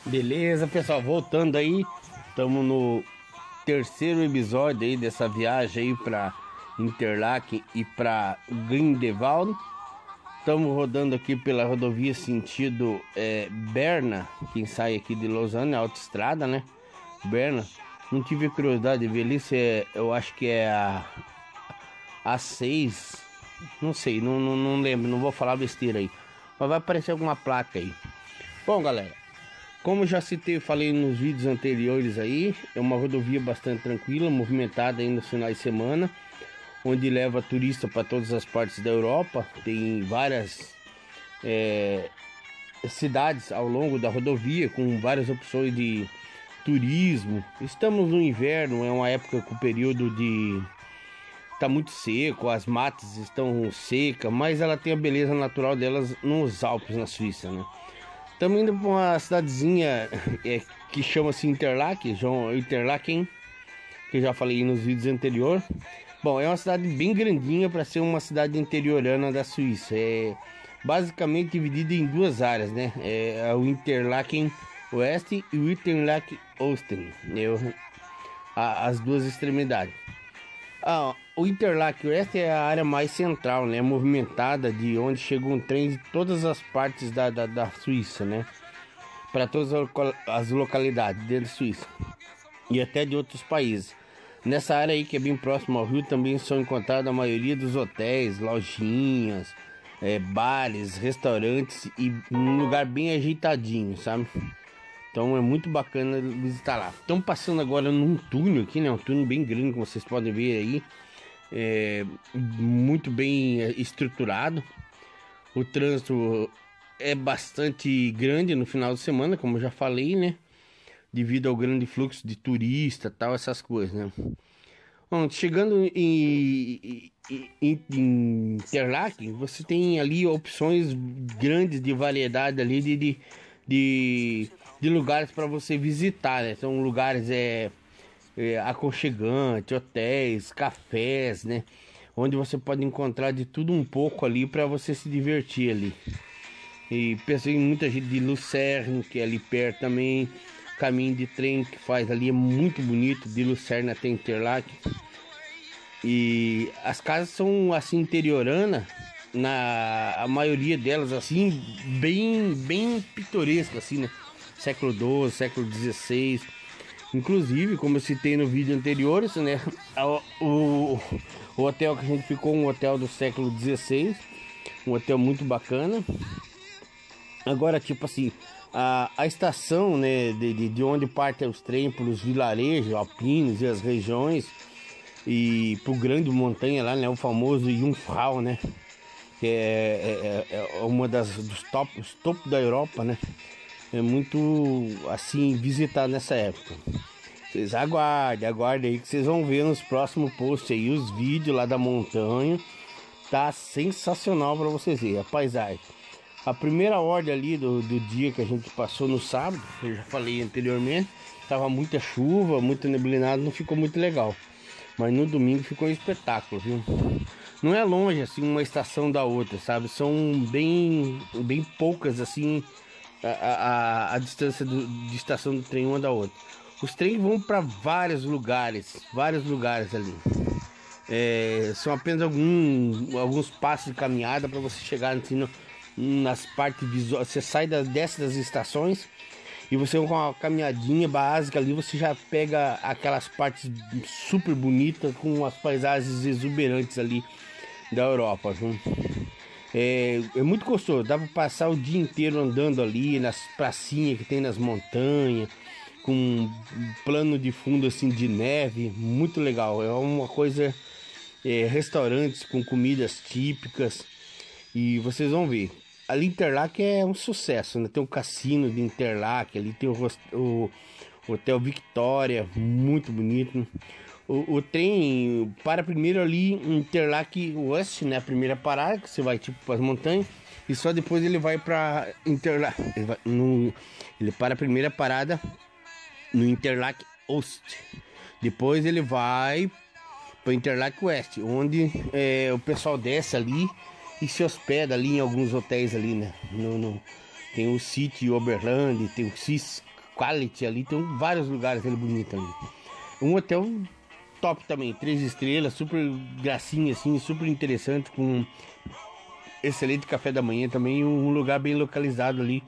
Beleza, pessoal, voltando aí, estamos no terceiro episódio aí dessa viagem aí para Interlaken e para Grindelwald. Estamos rodando aqui pela rodovia sentido Berna, quem sai aqui de Lausanne, autoestrada, né? Berna. Não tive curiosidade de ver ali se eu acho que é a A6, não sei, não lembro, não vou falar besteira aí, mas vai aparecer alguma placa aí. Bom, galera, como já citei, falei nos vídeos anteriores aí, é uma rodovia bastante tranquila, movimentada aí nos finais de semana, onde leva turista para todas as partes da Europa. Tem várias cidades ao longo da rodovia, com várias opções de turismo. Estamos no inverno, é uma época com o período de... tá muito seco, as matas estão secas, mas ela tem a beleza natural delas nos Alpes, na Suíça, né? Estamos indo para uma cidadezinha que chama-se Interlaken, que eu já falei nos vídeos anteriores. Bom, é uma cidade bem grandinha para ser uma cidade interiorana da Suíça. É basicamente dividida em duas áreas, né? É o Interlaken Oeste e o Interlaken Osten, as duas extremidades. O Interlaken Oeste é a área mais central, né? Movimentada, de onde chegam trens de todas as partes da Suíça, né? Para todas as localidades dentro da Suíça e até de outros países. Nessa área aí, que é bem próximo ao rio, também são encontradas a maioria dos hotéis, lojinhas, bares, restaurantes, e um lugar bem ajeitadinho, sabe? Então é muito bacana visitar lá. Estamos passando agora num túnel aqui, né? Um túnel bem grande, como vocês podem ver aí. Muito bem estruturado. O trânsito é bastante grande no final de semana, como eu já falei, né? Devido ao grande fluxo de turista, tal, essas coisas, né? Bom, chegando em Interlaken, você tem ali opções grandes de variedade ali de lugares para você visitar, né? São lugares aconchegantes, hotéis, cafés, né? Onde você pode encontrar de tudo um pouco ali para você se divertir ali. E pensei em muita gente de Lucerne, que é ali perto também. Caminho de trem que faz ali é muito bonito, de Lucerne até Interlaken. E as casas são assim interioranas, a maioria delas assim bem pitoresca assim, né? Século XII, século XVI. Inclusive, como eu citei no vídeo anterior, né? O hotel que a gente ficou, um hotel do século XVI, um hotel muito bacana. Agora, tipo assim, a estação, né, de onde partem os trens para os vilarejos alpinos e as regiões, e pro grande montanha lá, né, o famoso Jungfrau, né, que é uma dos topos da Europa, né, é muito assim visitado nessa época. Vocês aguardem aí que vocês vão ver nos próximos posts aí os vídeos lá da montanha. Tá sensacional para vocês verem a paisagem. A primeira ordem ali do dia que a gente passou no sábado, eu já falei anteriormente, tava muita chuva, muito neblinado, não ficou muito legal. Mas no domingo ficou um espetáculo, viu? Não é longe assim uma estação da outra, sabe? São bem poucas assim a distância de estação do trem uma da outra. Os trens vão para vários lugares ali. São apenas alguns passos de caminhada para você chegar assim, nas partes visuais. Você sai desce das estações e você com uma caminhadinha básica ali, você já pega aquelas partes super bonitas com as paisagens exuberantes ali da Europa, viu? É muito gostoso, dá para passar o dia inteiro andando ali nas pracinhas que tem nas montanhas, com um plano de fundo assim de neve, muito legal. É uma coisa, restaurantes com comidas típicas, e vocês vão ver. Ali Interlaken é um sucesso, né? Tem o cassino de Interlaken, ali tem o Hotel Victoria, muito bonito. O trem para primeiro ali em Interlaken Oeste, né? A primeira parada, que você vai tipo para as montanhas, e só depois ele vai para Interlaken. Ele para a primeira parada no Interlaken Ost. Depois ele vai para Interlaken Oeste, onde o pessoal desce ali e se hospeda ali em alguns hotéis ali, né? Tem o City Oberland, tem o Quality ali, tem vários lugares ali bonitos ali. Um hotel top também, 3 estrelas, super gracinha assim, super interessante, com excelente café da manhã também, um lugar bem localizado ali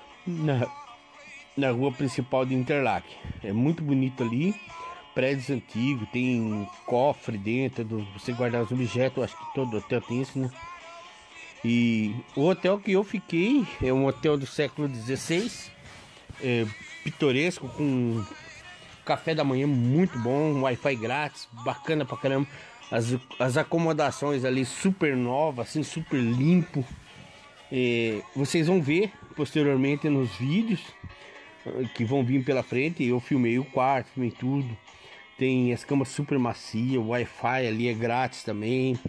na rua principal de Interlaken. É muito bonito ali, prédios antigos, tem cofre dentro, você guardar os objetos, acho que todo hotel tem isso, né? E o hotel que eu fiquei é um hotel do século XVI, pitoresco, com café da manhã muito bom, Wi-Fi grátis, bacana pra caramba. As acomodações ali super novas, assim, super limpo. Vocês vão ver posteriormente nos vídeos que vão vir pela frente. Eu filmei o quarto, filmei tudo. Tem as camas super macias, o Wi-Fi ali é grátis também.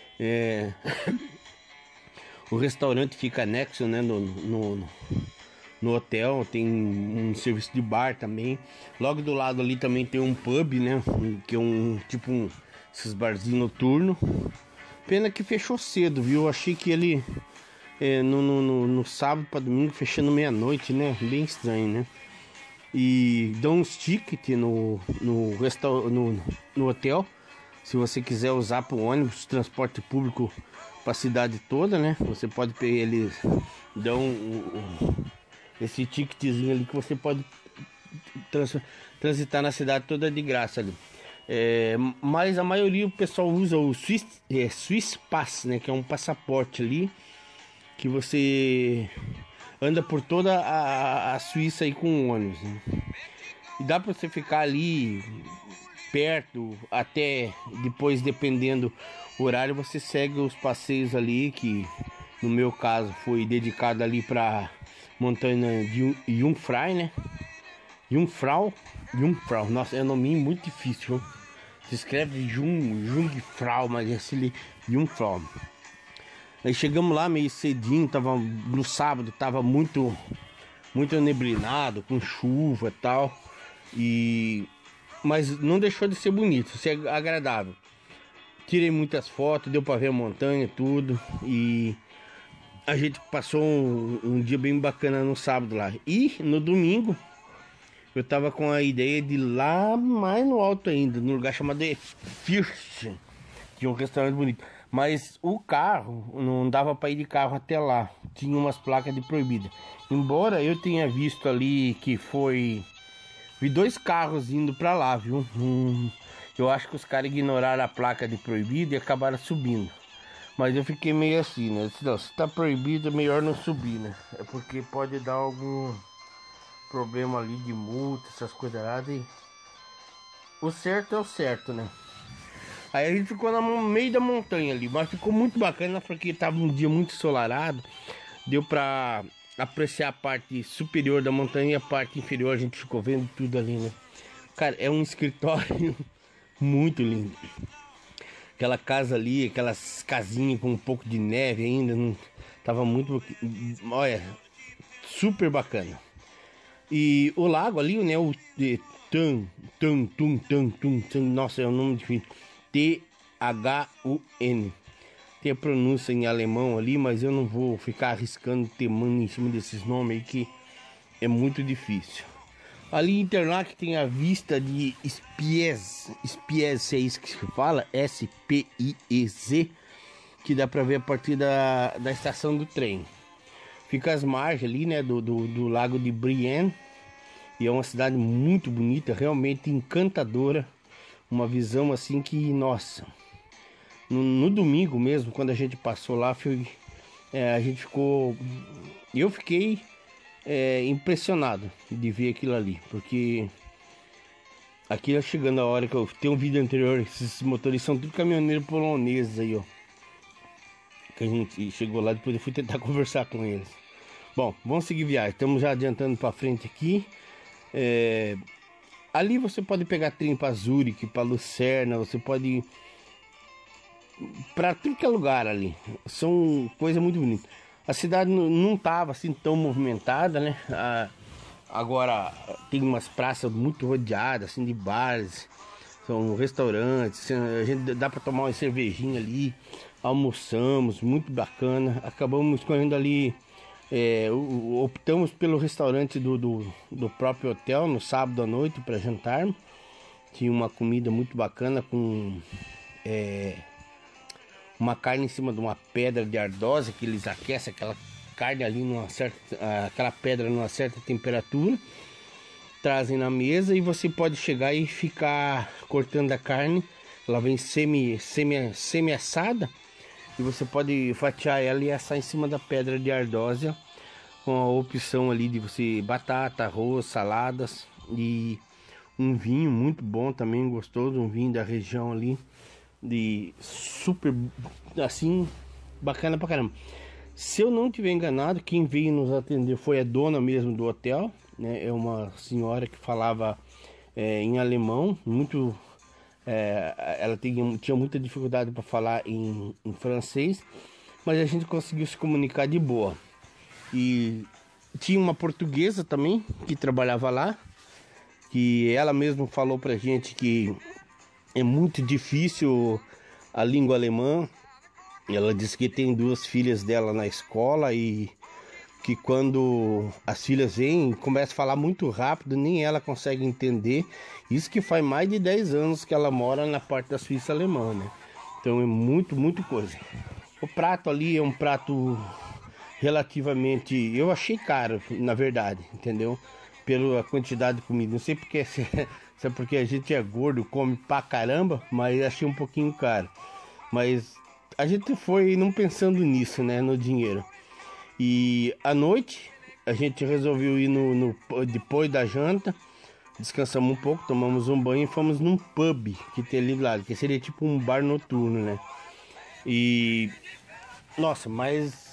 O restaurante fica anexo, né, no hotel, tem um serviço de bar também. Logo do lado ali também tem um pub, né, que é esses barzinhos noturnos. Pena que fechou cedo, viu? Eu achei que ele no sábado para domingo fechando meia-noite, né? Bem estranho, né? E dão uns tickets no hotel, se você quiser usar para o ônibus, transporte público para a cidade toda, né? Você pode pegar, eles dão esse ticketzinho ali que você pode transitar na cidade toda de graça ali. Mas a maioria o pessoal usa o Swiss Pass, né? Que é um passaporte ali que você anda por toda a Suíça aí com ônibus, né? E dá para você ficar ali perto, até depois, dependendo do horário, você segue os passeios ali, que no meu caso foi dedicado ali para montanha de Jungfrau, né? Jungfrau, nossa, é um nome muito difícil, viu? Se escreve Jungfrau, mas é ali Jungfrau. Aí chegamos lá meio cedinho, no sábado, tava muito neblinado, com chuva e tal. Mas não deixou de ser bonito, ser agradável. Tirei muitas fotos, deu para ver a montanha, tudo. E a gente passou um dia bem bacana no sábado lá. E no domingo eu tava com a ideia de ir lá mais no alto ainda, num lugar chamado First, que é um restaurante bonito. Mas o carro, não dava para ir de carro até lá, tinha umas placas de proibida. Embora eu tenha visto ali que vi 2 carros indo para lá, viu? Eu acho que os caras ignoraram a placa de proibido e acabaram subindo. Mas eu fiquei meio assim, né? Disse, não, se tá proibido é melhor não subir, né? É porque pode dar algum problema ali de multa, essas coisas erradas. E o certo é o certo, né? Aí a gente ficou no meio da montanha ali, mas ficou muito bacana porque tava um dia muito ensolarado. Deu pra apreciar a parte superior da montanha e a parte inferior a gente ficou vendo tudo ali, né? Cara, é um escritório muito lindo. Aquela casa ali, aquelas casinhas com um pouco de neve ainda, não tava muito, olha, super bacana. E o lago ali, né, o nossa, é um nome difícil. T-H-U-N. Tem a pronúncia em alemão ali, mas eu não vou ficar arriscando temando em cima desses nomes aí que é muito difícil. Ali em Interlaken tem a vista de Spiez, se é isso que se fala, S-P-I-E-Z, que dá para ver a partir da estação do trem. Fica às margens ali, né, do lago de Brienne, e é uma cidade muito bonita, realmente encantadora, uma visão assim que, nossa, no domingo mesmo, quando a gente passou lá, eu fiquei impressionado de ver aquilo ali, porque aqui chegando a hora que eu tenho um vídeo anterior, esses motoristas são tudo caminhoneiros poloneses aí, ó, que a gente chegou lá, depois eu fui tentar conversar com eles. Bom, vamos seguir viagem, estamos já adiantando para frente aqui. Ali você pode pegar trem para Zurique, para Lucerna, você pode ir para tudo que é lugar ali, são coisas muito bonitas. A cidade não estava assim tão movimentada, né? Agora tem umas praças muito rodeadas assim de bares, são restaurantes, a gente dá para tomar uma cervejinha ali, almoçamos, muito bacana. Acabamos escolhendo ali Optamos pelo restaurante do próprio hotel no sábado à noite para jantar. Tinha uma comida muito bacana com uma carne em cima de uma pedra de ardósia que eles aquecem aquela carne ali aquela pedra numa certa temperatura, trazem na mesa e você pode chegar e ficar cortando a carne. Ela vem semi assada e você pode fatiar ela e assar em cima da pedra de ardósia, com a opção ali de você batata, arroz, saladas e um vinho muito bom também, gostoso, um vinho da região ali, de super, assim, bacana pra caramba. Se eu não tiver enganado, quem veio nos atender foi a dona mesmo do hotel, né? É uma senhora que falava em alemão, muito, ela tinha muita dificuldade para falar em francês, mas a gente conseguiu se comunicar de boa. E tinha uma portuguesa também que trabalhava lá, que ela mesma falou pra gente que é muito difícil a língua alemã. Ela disse que tem 2 filhas dela na escola e que quando as filhas vêm, começa a falar muito rápido, nem ela consegue entender. Isso que faz mais de 10 anos que ela mora na parte da Suíça alemã, né? Então é muito coisa. O prato ali é um prato relativamente, eu achei caro, na verdade, entendeu? Pela quantidade de comida. Não sei porque, se é porque a gente é gordo, come pra caramba, mas achei um pouquinho caro. Mas a gente foi não pensando nisso, né, no dinheiro. E à noite a gente resolveu ir depois da janta, descansamos um pouco, tomamos um banho e fomos num pub que tem ali do lado, que seria tipo um bar noturno, né? E nossa, mas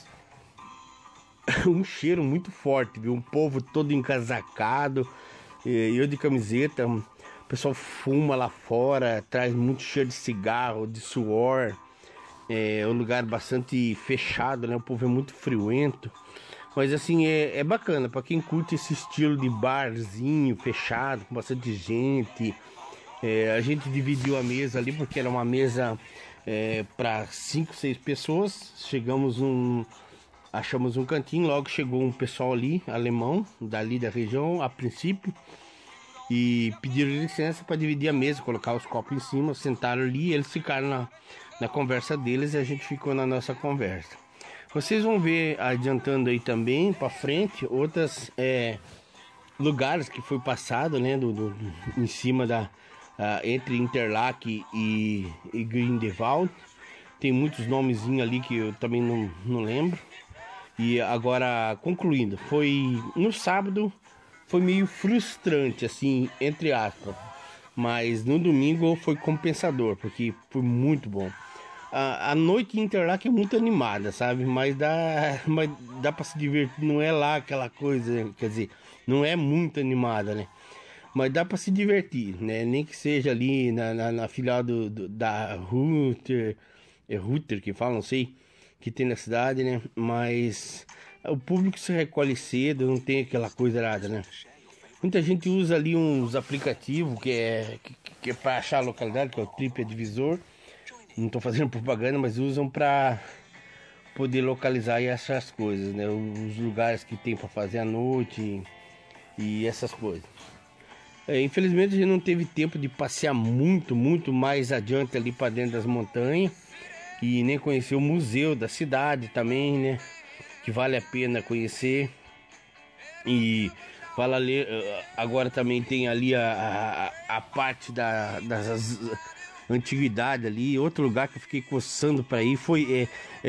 um cheiro muito forte, viu? Um povo todo encasacado, eu de camiseta, o pessoal fuma lá fora, traz muito cheiro de cigarro, de suor. É um lugar bastante fechado, né? O povo é muito friorento. Mas assim, é bacana para quem curte esse estilo de barzinho fechado, com bastante gente. A gente dividiu a mesa ali porque era uma mesa para 5, 6 pessoas. Achamos um cantinho, logo chegou um pessoal ali, alemão, dali da região, a princípio, e pediram licença para dividir a mesa, colocar os copos em cima, sentaram ali, eles ficaram na conversa deles e a gente ficou na nossa conversa. Vocês vão ver, adiantando aí também para frente, outros lugares que foi passado, né, em cima entre Interlaken e Grindelwald. Tem muitos nomezinhos ali que eu também não lembro. E agora, concluindo, no sábado foi meio frustrante, assim, entre aspas, mas no domingo foi compensador, porque foi muito bom. A noite em Interlaken é muito animada, sabe? Mas dá para se divertir, não é lá aquela coisa, quer dizer, não é muito animada, né? Mas dá para se divertir, né? Nem que seja ali na filial da Ruther, Ruther que fala, não sei, que tem na cidade, né? Mas o público se recolhe cedo, não tem aquela coisa nada, né? Muita gente usa ali uns aplicativos que é para achar a localidade, que é o TripAdvisor. Não estou fazendo propaganda, mas usam para poder localizar e achar as coisas, né? Os lugares que tem para fazer à noite e essas coisas. Infelizmente a gente não teve tempo de passear muito mais adiante ali para dentro das montanhas e nem conhecer o museu da cidade também, né? Que vale a pena conhecer. E vale ali, agora também tem ali a parte das antiguidades ali. Outro lugar que eu fiquei coçando para ir foi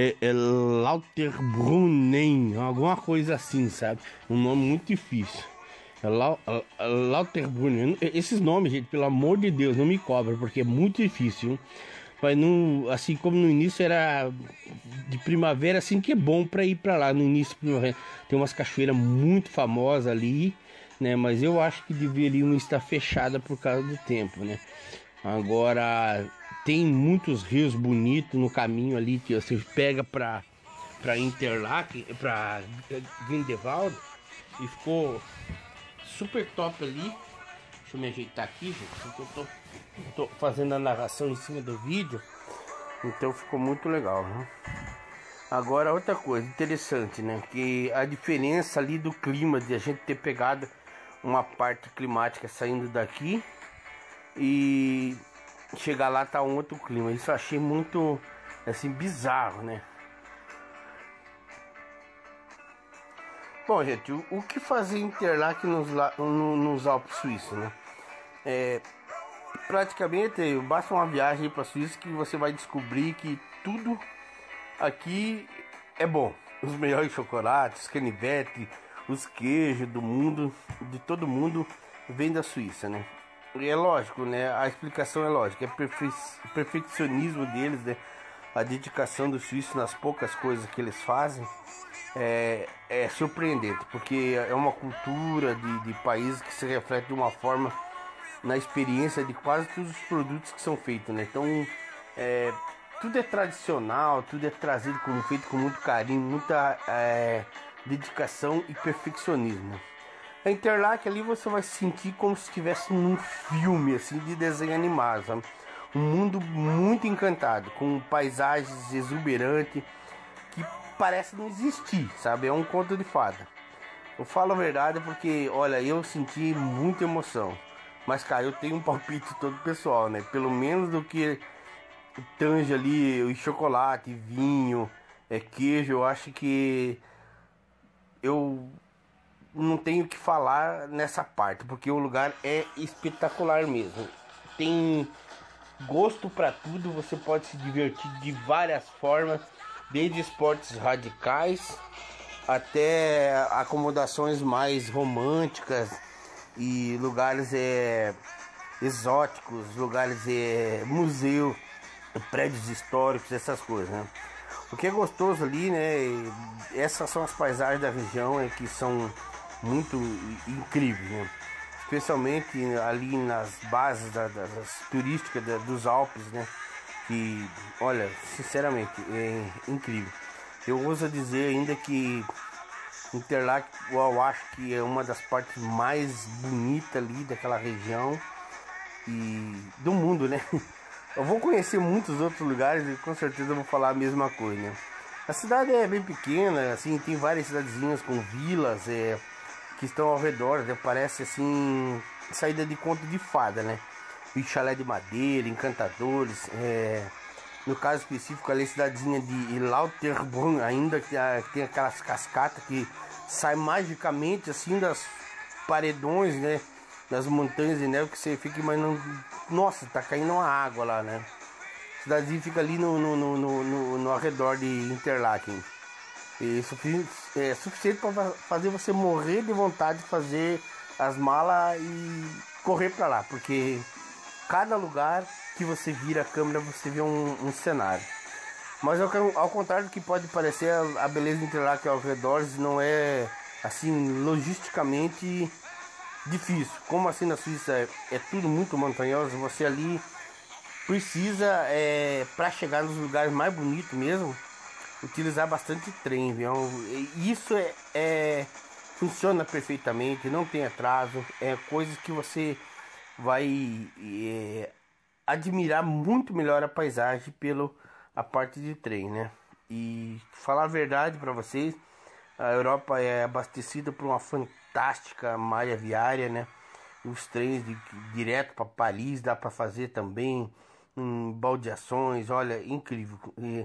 Lauterbrunnen, alguma coisa assim, sabe? Um nome muito difícil. Lauterbrunnen. Esses nomes, gente, pelo amor de Deus, não me cobra, porque é muito difícil, hein? Mas não, assim como no início era de primavera, assim que é bom para ir para lá no início de primavera. Tem umas cachoeiras muito famosas ali, né? Mas eu acho que deveriam estar fechadas por causa do tempo, né? Agora tem muitos rios bonitos no caminho ali que você pega para Interlaken, para Grindelwald, e ficou super top ali. Deixa eu me ajeitar aqui, gente, porque eu tô fazendo a narração em cima do vídeo, então ficou muito legal, né? Agora outra coisa interessante, né? Que a diferença ali do clima, de a gente ter pegado uma parte climática saindo daqui e chegar lá tá um outro clima. Isso eu achei muito assim bizarro, né? Bom, gente, o que fazer em Interlaken nos Alpes suíços, né? Praticamente basta uma viagem para a Suíça que você vai descobrir que tudo aqui é bom. Os melhores chocolates, canivete, os queijos do mundo, de todo mundo, vem da Suíça, né? E é lógico, né? A explicação é lógica, é o perfeccionismo deles, né? A dedicação dos suíços nas poucas coisas que eles fazem é surpreendente, porque é uma cultura de país que se reflete de uma forma na experiência de quase todos os produtos que são feitos, né? Então, tudo é tradicional, tudo é trazido feito com muito carinho, muita dedicação e perfeccionismo. A Interlaken ali você vai se sentir como se estivesse num filme assim de desenho animado, sabe? Um mundo muito encantado, com paisagens exuberantes que parece não existir, sabe? É um conto de fada. Eu falo a verdade porque, olha, eu senti muita emoção. Mas, cara, eu tenho um palpite todo pessoal, né? Pelo menos do que tange ali o chocolate, vinho, queijo, eu acho que eu não tenho o que falar nessa parte, porque o lugar é espetacular mesmo. Tem gosto para tudo, você pode se divertir de várias formas, desde esportes radicais até acomodações mais românticas e lugares exóticos, lugares museu, prédios históricos, essas coisas, né? O que é gostoso ali, né? Essas são as paisagens da região que são muito incríveis, né? Especialmente ali nas bases das turísticas dos Alpes, né? Que, olha, sinceramente, é incrível. Eu ouso dizer ainda que Interlaken, eu acho que é uma das partes mais bonitas ali daquela região e do mundo, né? Eu vou conhecer muitos outros lugares e com certeza eu vou falar a mesma coisa, né? A cidade é bem pequena, assim, tem várias cidadezinhas com vilas que estão ao redor, né? Parece assim, saída de conto de fada, né? E chalé de madeira, encantadores, no caso específico ali a cidadezinha de Lauterbrunnen, ainda que tem aquelas cascatas que saem magicamente assim das paredões, né? Das montanhas de neve que você fica imaginando, nossa, tá caindo uma água lá, né? A cidadezinha fica ali no arredor de Interlaken. Isso é suficiente para fazer você morrer de vontade de fazer as malas e correr para lá, porque cada lugar que você vira a câmera você vê um cenário. Mas ao contrário do que pode parecer, a beleza de Interlaken ao redor não é assim logisticamente difícil. Como assim na Suíça é tudo muito montanhoso, você ali precisa para chegar nos lugares mais bonitos mesmo utilizar bastante trem, viu? Isso funciona perfeitamente, não tem atraso, é coisas que você vai admirar muito melhor a paisagem pelo a parte de trem, né? E falar a verdade para vocês, a Europa é abastecida por uma fantástica malha viária, né? Os trens direto para Paris dá para fazer também, baldeações, olha, incrível.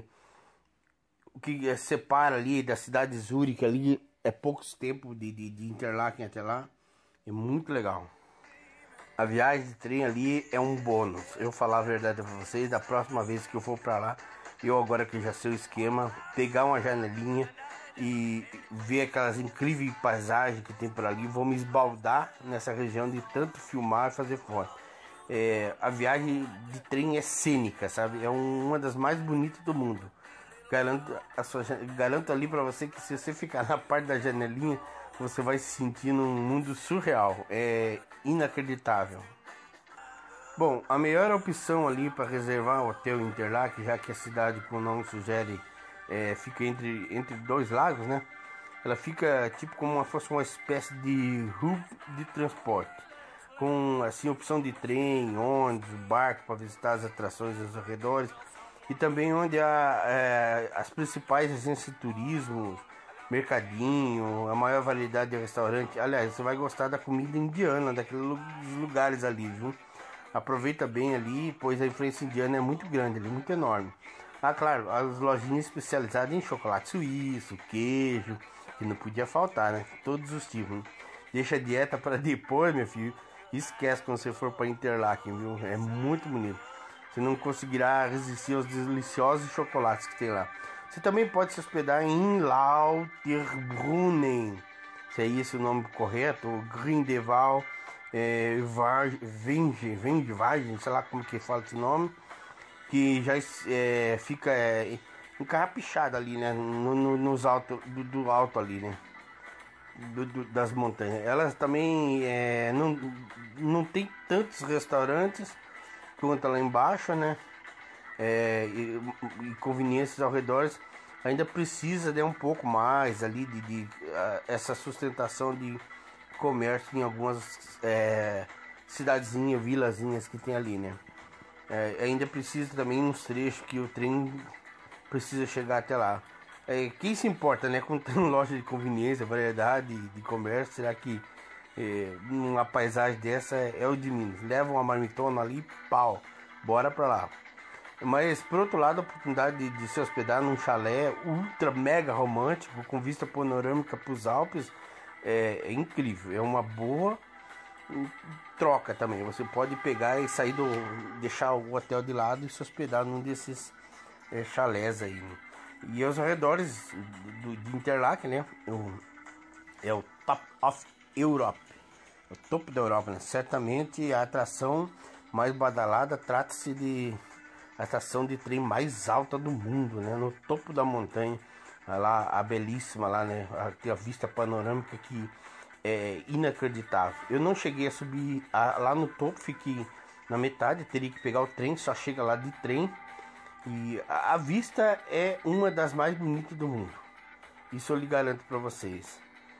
O que separa ali da cidade de Zurique ali é poucos tempos de Interlaken até lá, é muito legal. A viagem de trem ali é um bônus. Eu falar a verdade para vocês, da próxima vez que eu for para lá, eu agora que já sei o esquema, pegar uma janelinha e ver aquelas incríveis paisagens que tem por ali, vou me esbaldar nessa região de tanto filmar e fazer foto. A viagem de trem é cênica, sabe? É uma das mais bonitas do mundo. Garanto ali para você que se você ficar na parte da janelinha, você vai se sentir num mundo surreal, é inacreditável. Bom, a melhor opção ali para reservar o hotel em Interlaken, já que a cidade, como o nome sugere, fica entre dois lagos, né? Ela fica tipo como se fosse uma espécie de hub de transporte, com assim opção de trem, ônibus, barco para visitar as atrações aos arredores. e também onde as principais agências de turismo, mercadinho, a maior variedade de restaurante. Aliás, você vai gostar da comida indiana, daqueles lugares ali, viu? Aproveita bem ali, pois a influência indiana é muito grande ali, muito enorme. Ah, claro, as lojinhas especializadas em chocolate suíço, queijo, que não podia faltar, né? Todos os tipos, né? Deixa a dieta para depois, meu filho. Esquece quando você for para Interlaken, viu? É muito bonito. Você não conseguirá resistir aos deliciosos chocolates que tem lá. Você também pode se hospedar em Lauterbrunnen, se é esse o nome correto, ou Grindelwald, Venge, sei lá como que fala esse nome, que já fica encarrapichado ali, né, nos alto, do alto ali, né, das montanhas. Elas também não tem tantos restaurantes quanto lá embaixo, né, e conveniências ao redor. Ainda precisa de um pouco mais ali de essa sustentação de comércio em algumas cidadezinhas, vilazinhas que tem ali, né? Ainda precisa também uns trechos que o trem precisa chegar até lá. Quem se importa, né? Com loja de conveniência, variedade de comércio, será que uma paisagem dessa é o de Minas? Leva uma marmitona ali, pau, bora pra lá. Mas por outro lado, a oportunidade de se hospedar num chalé ultra mega romântico com vista panorâmica para os Alpes é incrível. É uma boa troca também. Você pode pegar e sair deixar o hotel de lado e se hospedar num desses chalés aí, né? E aos arredores de Interlaken, né? É o Top of Europe, o topo da Europa, né? Certamente a atração mais badalada trata-se de a estação de trem mais alta do mundo, né? No topo da montanha, lá a belíssima lá, né? A vista panorâmica que é inacreditável. Eu não cheguei a subir lá no topo, fiquei na metade, teria que pegar o trem, só chega lá de trem. E a vista é uma das mais bonitas do mundo. Isso eu lhe garanto para vocês.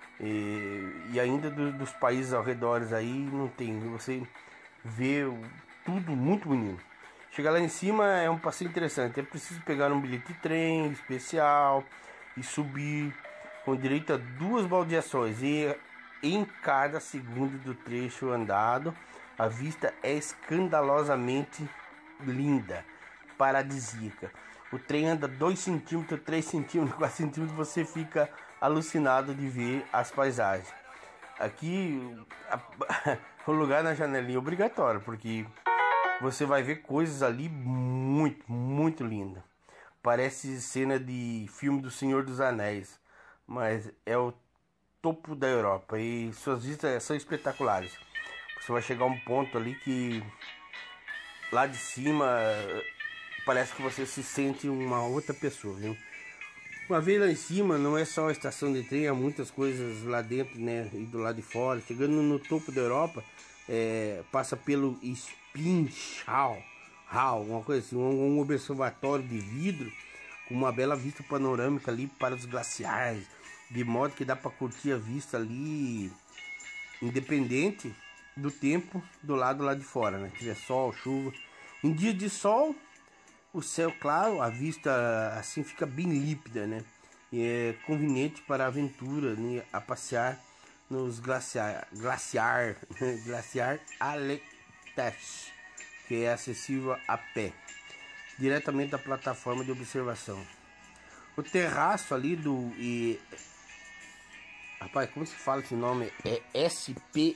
E ainda dos países ao redor aí não tem. Você vê tudo muito bonito. Chegar lá em cima é um passeio interessante. É preciso pegar um bilhete de trem especial e subir com direito a 2 baldeações. E em cada segundo do trecho andado, a vista é escandalosamente linda, paradisíaca. O trem anda 2 centímetros, 3 centímetros, 4 centímetros. Você fica alucinado de ver as paisagens. Aqui, o lugar na janelinha é obrigatório, porque você vai ver coisas ali muito, muito lindas. Parece cena de filme do Senhor dos Anéis, mas é o topo da Europa e suas vistas são espetaculares. Você vai chegar a um ponto ali que lá de cima parece que você se sente uma outra pessoa, viu? Uma vez lá em cima não é só a estação de trem, há muitas coisas lá dentro, né, e do lado de fora. Chegando no topo da Europa, passa pelo Spinchal, uma coisa assim, um observatório de vidro com uma bela vista panorâmica ali para os glaciares, de modo que dá para curtir a vista ali, independente do tempo do lado lá de fora, né? Se tiver sol, chuva. Em dia de sol, o céu claro, a vista assim fica bem límpida, né? E é conveniente para a aventura, né? A passear nos glaciar Aletas, que é acessível a pé, diretamente da plataforma de observação. O terraço ali rapaz, como se fala esse nome? É SPHINX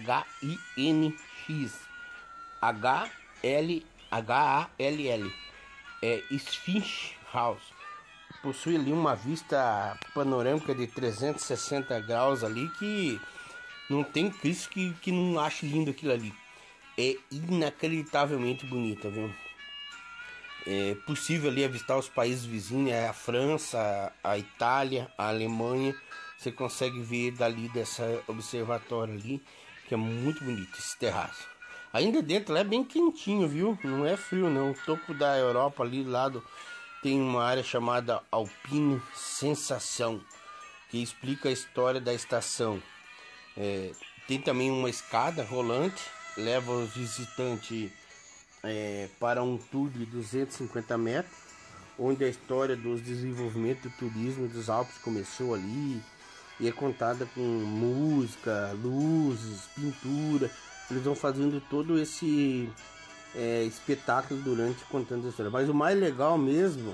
HLHALL. É Sphinx House. Possui ali uma vista panorâmica de 360 graus ali que não tem Cristo que não ache lindo aquilo ali. É inacreditavelmente bonita, viu? É possível ali avistar os países vizinhos, a França, a Itália, a Alemanha. Você consegue ver dali dessa observatório ali, que é muito bonito esse terraço. Ainda dentro lá é bem quentinho, viu? Não é frio não. O topo da Europa ali do lado tem uma área chamada Alpine Sensação, que explica a história da estação. Tem também uma escada rolante, leva os visitantes para um tour de 250 metros, onde a história dos desenvolvimentos do turismo dos Alpes começou ali, e é contada com música, luzes, pintura. Eles vão fazendo todo esse espetáculo durante contando a história. Mas o mais legal mesmo,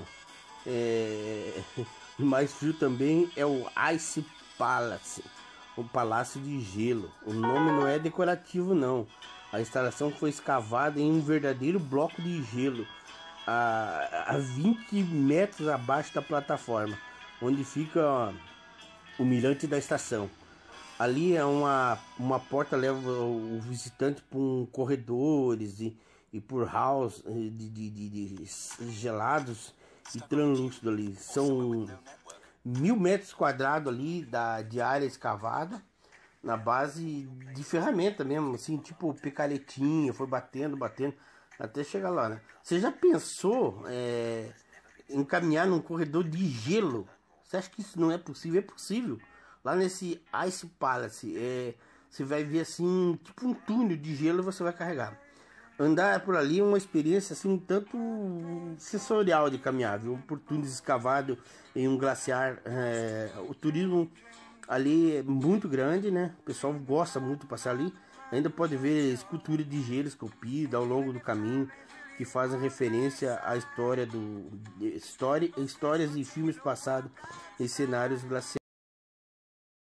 e mais frio também, é o Ice Palace, o Palácio de Gelo. O nome não é decorativo não. A instalação foi escavada em um verdadeiro bloco de gelo a 20 metros abaixo da plataforma, onde fica o mirante da estação. Ali é uma porta, leva o visitante por corredores e por halls de gelados e translúcidos ali. São 1000 metros quadrados ali de área escavada na base de ferramenta mesmo, assim, tipo picaretinha, foi batendo até chegar lá, né? Você já pensou em caminhar num corredor de gelo? Você acha que isso não é possível? É possível. Lá nesse Ice Palace, você vai ver assim, tipo um túnel de gelo, você vai carregar. Andar por ali é uma experiência assim um tanto sensorial de caminhar, viu? Por túneis escavados em um glaciar. O turismo ali é muito grande, né? O pessoal gosta muito de passar ali. Ainda pode ver escultura de gelo esculpida ao longo do caminho, que fazem referência à histórias e filmes passados em cenários glaciares.